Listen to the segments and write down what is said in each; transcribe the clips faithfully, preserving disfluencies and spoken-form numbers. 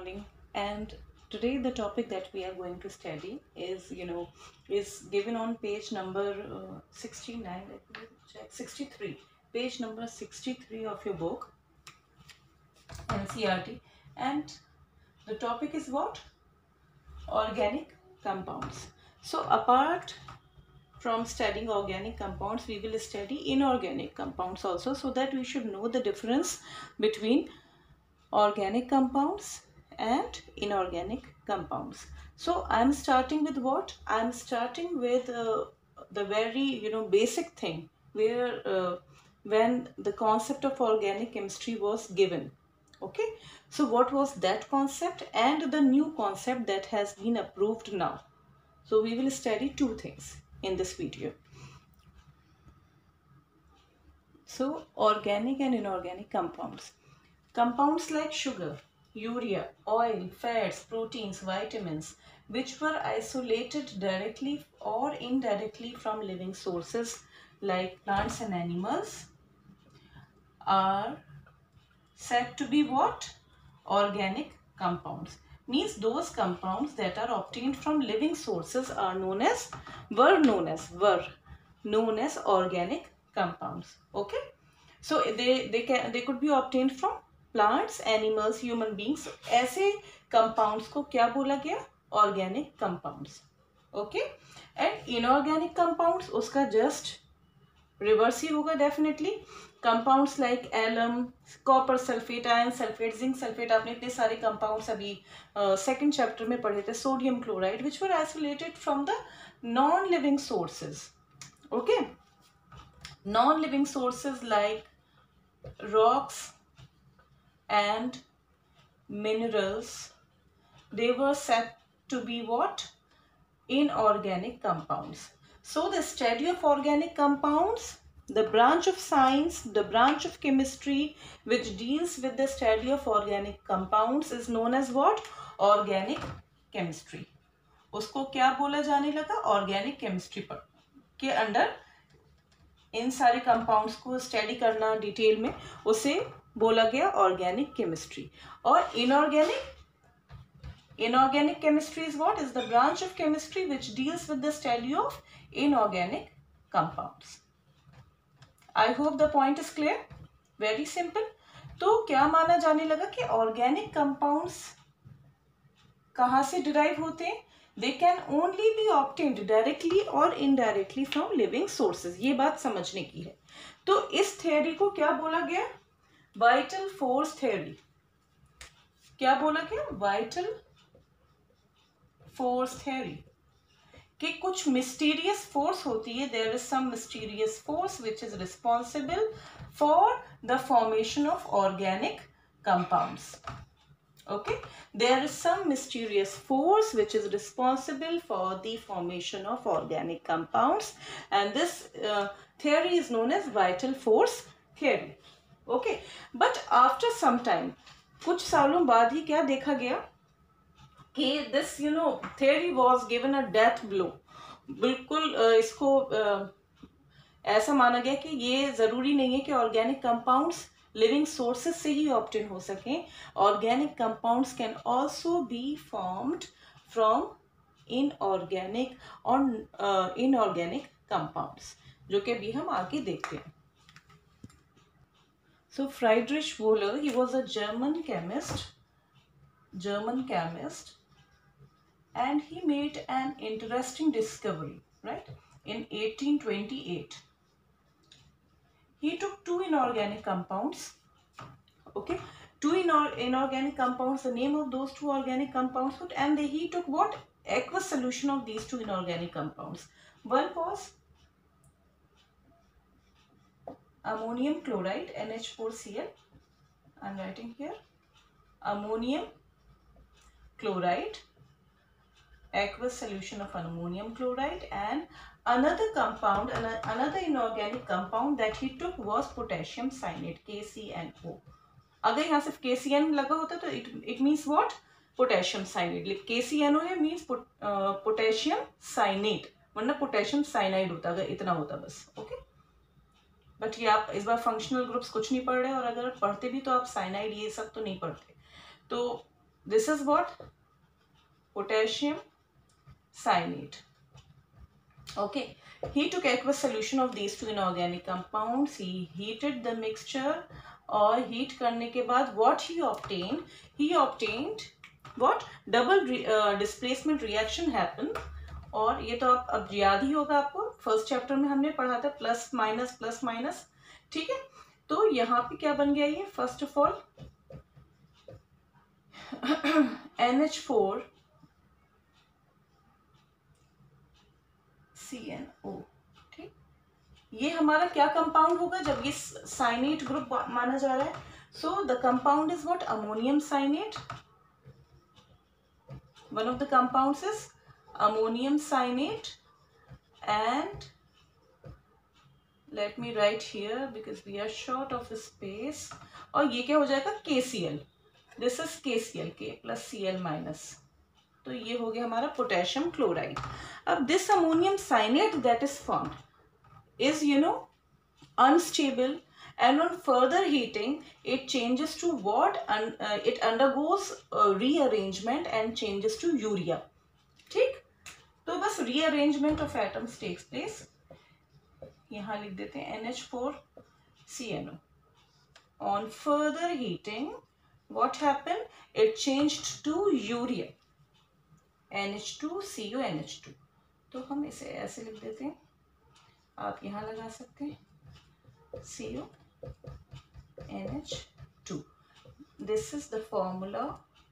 morning. And today the topic that we are going to study is, you know, is given on page number uh, sixty-nine, let me check, sixty-three, page number sixty-three of your book, N C R T. And the topic is what? Organic compounds. So apart from studying organic compounds, we will study inorganic compounds also, so that we should know the difference between organic compounds and inorganic compounds. So I'm starting with what? I'm starting with uh, the very, you know, basic thing where uh, when the concept of organic chemistry was given. Okay, so what was that concept and the new concept that has been approved now? So we will study two things in this video. So organic and inorganic compounds. Compounds like sugar, urea, oil, fats, proteins, vitamins, which were isolated directly or indirectly from living sources like plants and animals, are said to be what? Organic compounds. Means those compounds that are obtained from living sources are known as, were known as, were known as organic compounds. Okay. So they, they, can, they could be obtained from plants, animals, human beings. ऐसे compounds को क्या बोला गया? Organic compounds. Okay. And inorganic compounds, उसका just reverse ही होगा definitely. Compounds like alum, copper sulfate, iron sulfate, zinc sulfate, आपने इतने सारे compounds अभी uh, second chapter में पढ़े थे. Sodium chloride, which were isolated from the non-living sources. Okay. Non-living sources like rocks and minerals, they were said to be what? Inorganic compounds. So the study of organic compounds, the branch of science, the branch of chemistry which deals with the study of organic compounds is known as what? Organic chemistry. उसको क्या बोला जाने लगा? Organic chemistry पर के under in सारे compounds को study करना डिटेल में, उसे बोला गया ऑर्गेनिक केमिस्ट्री. और inorganic inorganic chemistry is what? Is the branch of chemistry which deals with the study of inorganic compounds. I hope the point is clear. Very simple. तो क्या माना जाने लगा कि ऑर्गेनिक कंपाउंड्स कहाँ से डिराइव होते हैं? They can only be obtained directly or indirectly from living sources. ये बात समझने की है. तो इस थ्योरी को क्या बोला गया? Vital force theory. क्या बोला गया? Vital force theory. कि कुछ मिस्टीरियस फोर्स होती है. There is some mysterious force which is responsible for the formation of organic compounds. Okay, there is some mysterious force which is responsible for the formation of organic compounds, and this uh, theory is known as vital force theory. Okay, but after some time, कुछ सालों बाद ही क्या देखा गया कि this, you know, theory was given a death blow. बिल्कुल uh, इसको uh, ऐसा माना गया कि ये जरूरी नहीं है कि organic compounds लिविंग सोर्सेस से ही ऑब्टेन हो सकें. Organic compounds can also be formed from inorganic और इनऑर्गेनिक कंपाउंड्स, जो कि भी हम आगे देखते हैं. So Friedrich Wohler, he was a German chemist German chemist and he made an interesting discovery, right, in eighteen twenty-eight. He took two inorganic compounds. Okay, two inor inorganic compounds. The name of those two organic compounds, and they, he took what? Aqueous solution of these two inorganic compounds. One was ammonium chloride, N H four C l. I'm writing here. Ammonium chloride, aqueous solution of ammonium chloride, and another compound, another inorganic compound that he took was potassium cyanide, K C N O. अगर यहाँ सिर्फ K C N लगा होता तो it it means what? Potassium cyanide. K C N O है means potassium cyanide, वरना potassium cyanide होता अगर इतना होता बस. ओके, बट ये आप इस बार फंक्शनल ग्रुप्स कुछ नहीं पढ़ रहे, और अगर पढ़ते भी तो आप साइनाइड ये सब तो नहीं पढ़ते. तो This is what? Potassium cyanide. Okay. He took aqueous solution of these two inorganic compounds. He heated the mixture. और heat करने के बाद what he obtained? He obtained what? Double re, uh, displacement reaction happened. और ये तो आप अब याद ही होगा आपको, फर्स्ट चैप्टर में हमने पढ़ा था प्लस माइनस प्लस माइनस, ठीक है। तो यहाँ पे क्या बन गया ये? First of all N H four C N O, ठीक। ये हमारा क्या कंपाउंड होगा जब ये साइनेट ग्रुप माना जा रहा है? So the compound is what? Ammonium cyanate. One of the compounds is ammonium cyanate, and let me write here because we are short of space. और ये क्या हो जाएगा? K C l. This is K C l, K plus C l minus. तो ये हो गया हमारा पोटेशियम क्लोराइड. अब this ammonium cyanate that is formed is, you know, unstable, and on further heating it changes to what? Un, uh, it undergoes uh, rearrangement and changes to urea. ठीक, तो बस rearrangement of atoms takes place. यहां लिख देते हैं N H four C N O. On further heating what happen? It changed to urea, N H two C O N H two. तो हम इसे ऐसे लिख देते हैं, आप यहां लगा सकते हैं C O N H two. This is the formula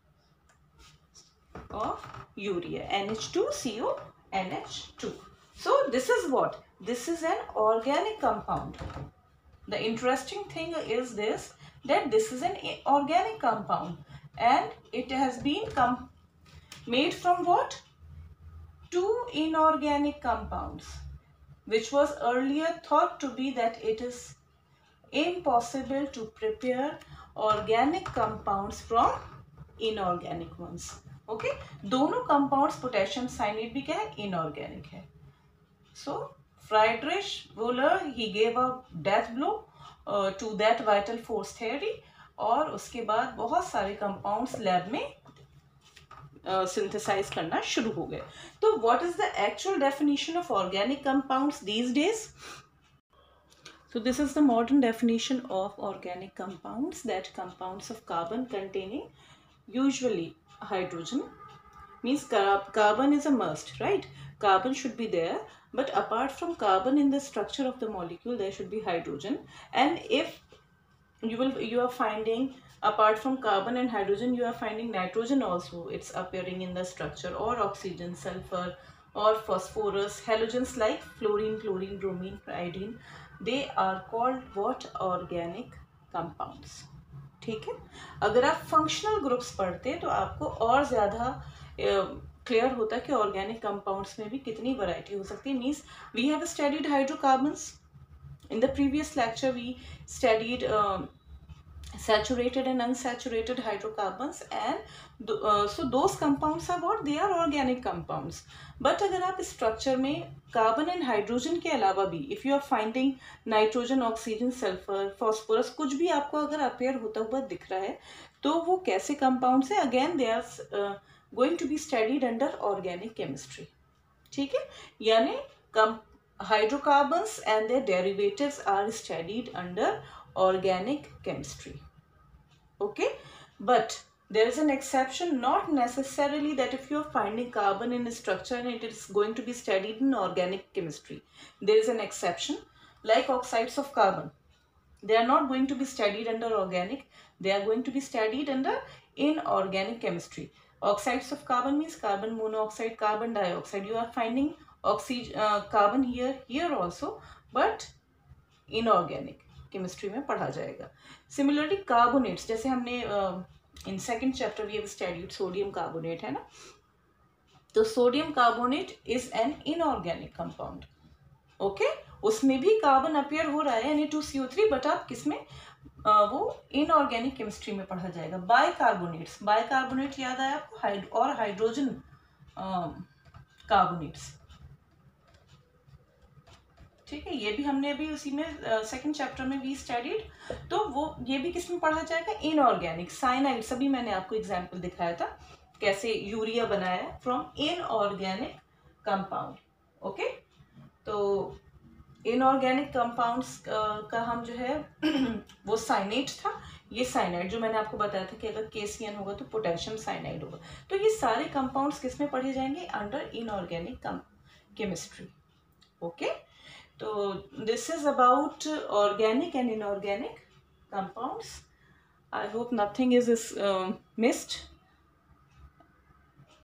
of urea, N H two C O N H two. So this is what? This is an organic compound. The interesting thing is this, that this is an organic compound and it has been com made from what? Two inorganic compounds, which was earlier thought to be that it is impossible to prepare organic compounds from inorganic ones. Okay okay? दोनों compounds potassium cyanate भी क्या है? Inorganic है. So Friedrich Wohler he gave a death blow to that vital force theory, और उसके बाद बहुत सारे कंपाउंड्स लैब में सिंथेसाइज uh, करना शुरू हो गए. तो what is the actual definition of organic compounds these days? So this is the modern definition of organic compounds, that compounds of carbon containing usually hydrogen. Means carbon is a must, right? Carbon should be there, but apart from carbon in the structure of the molecule there should be hydrogen. And if you will you are finding apart from carbon and hydrogen you are finding nitrogen also, it's appearing in the structure, or oxygen, sulfur, or phosphorus, halogens like fluorine, chlorine, bromine, iodine, they are called what? Organic compounds. ठीक है. अगर आप functional groups पढ़ते तो आपको और ज़्यादा clear होता है कि ऑर्गेनिक कंपाउंड्स में भी कितनी वैरायटी हो सकती है. Means we have studied hydrocarbons in the previous lecture. We studied saturated and unsaturated hydrocarbons, and uh, so those compounds are what? They are organic compounds. But अगर आप स्ट्रक्चर में carbon and hydrogen के अलावा भी if you are finding nitrogen, oxygen, sulphur, phosphorus, कुछ भी आपको अगर अपेयर होता हुआ दिख रहा है तो वो कैसे कंपाउंड्स है? Again they are going to be studied under organic chemistry. ठीक है, यानी hydrocarbons and their derivatives are studied under organic chemistry. Okay, but there is an exception. Not necessarily that if you are finding carbon in a structure and it is going to be studied in organic chemistry. There is an exception, like oxides of carbon. They are not going to be studied under organic. They are going to be studied under inorganic chemistry. Oxides of carbon means carbon monoxide, carbon dioxide. You are finding oxygen, uh, carbon here, here also, but inorganic chemistry में पढ़ा जाएगा. Similarly carbonates, जैसे हमने in second chapter we have studied sodium carbonate, है ना. तो sodium carbonate is an inorganic compound. Okay, उसमें भी कार्बन अपियर हो रहा है N A two C O three, but आप किसमें? uh, वो इनऑर्गेनिक केमिस्ट्री में पढ़ा जाएगा. बाइकार्बोनेट्स, बाइकार्बोनेट याद आया आपको? हाइड और हाइड्रोजन कार्बोनेट्स. ठीक है, ये भी हमने अभी उसी में सेकंड चैप्टर में भी स्टडीड। तो वो ये भी किस में पढ़ा जाएगा, इनऑर्गेनिक। साइनाइड सभी मैंने आपको एग्जांपल दिखाया था कैसे यूरिया बनाया फ्रॉम इनऑर्गेनिक कंपाउंड। ओके, तो इनऑर्गेनिक कंपाउंड्स का हम जो है वो साइनेट था, ये साइनाइड जो मैंने आपको बताया था कि अगर के सी एन होगा तो पोटेशियम साइनाइड होगा। तो ये सारे कंपाउंड्स किस में पढ़े जाएंगे, अंडर इनऑर्गेनिक केमिस्ट्री। ओके, तो this is about organic and inorganic compounds. I hope nothing is uh, missed.